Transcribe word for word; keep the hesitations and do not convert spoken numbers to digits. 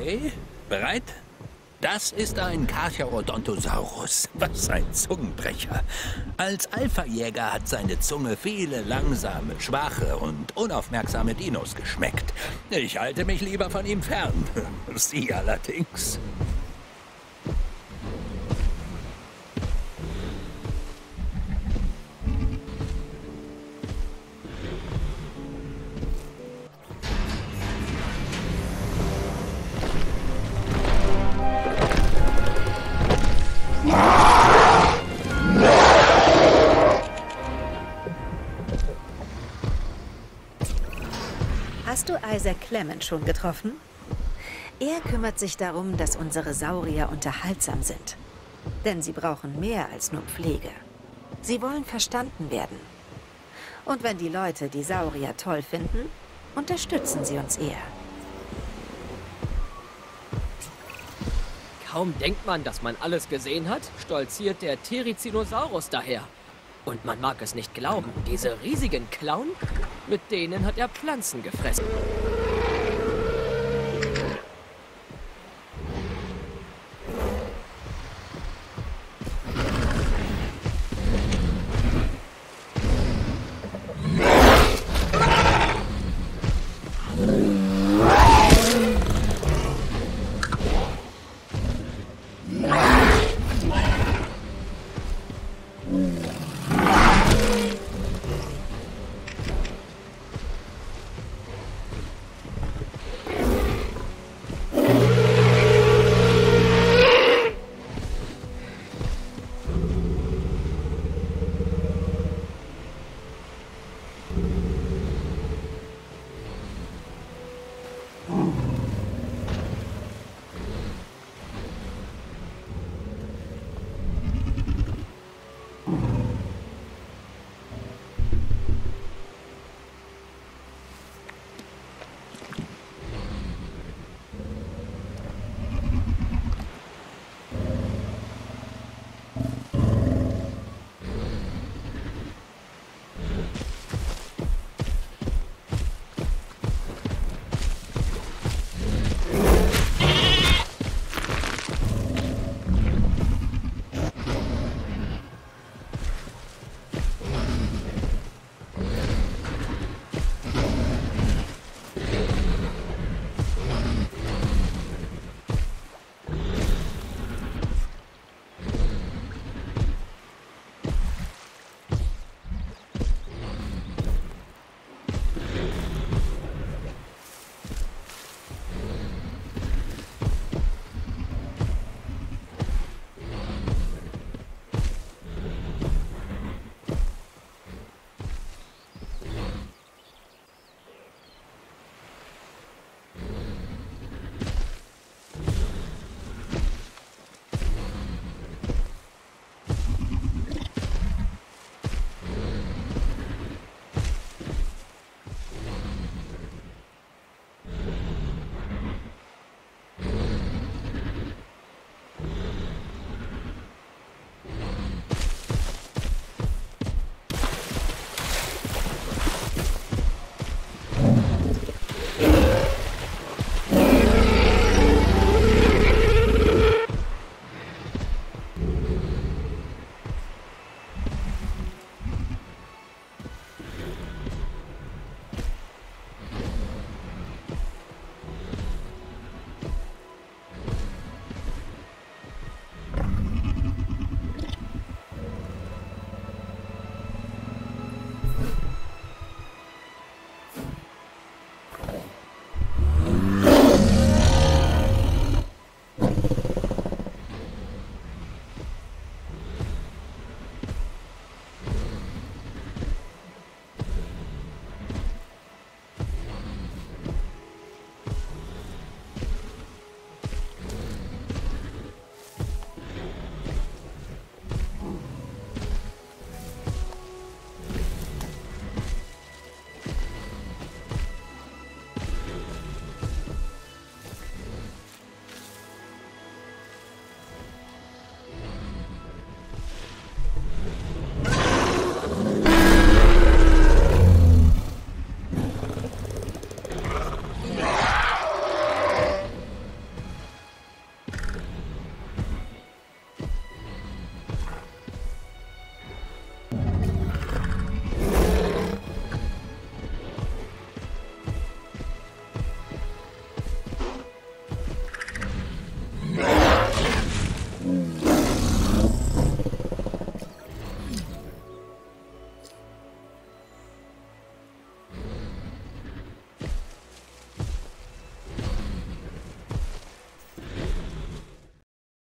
Okay, bereit? Das ist ein Carcharodontosaurus. Was ein Zungenbrecher. Als Alpha-Jäger hat seine Zunge viele langsame, schwache und unaufmerksame Dinos geschmeckt. Ich halte mich lieber von ihm fern. Sie allerdings. Hast du Isaac Clement schon getroffen? Er kümmert sich darum, dass unsere Saurier unterhaltsam sind. Denn sie brauchen mehr als nur Pflege. Sie wollen verstanden werden. Und wenn die Leute die Saurier toll finden, unterstützen sie uns eher. Kaum denkt man, dass man alles gesehen hat, stolziert der Therizinosaurus daher. Und man mag es nicht glauben, diese riesigen Klauen, mit denen hat er Pflanzen gefressen.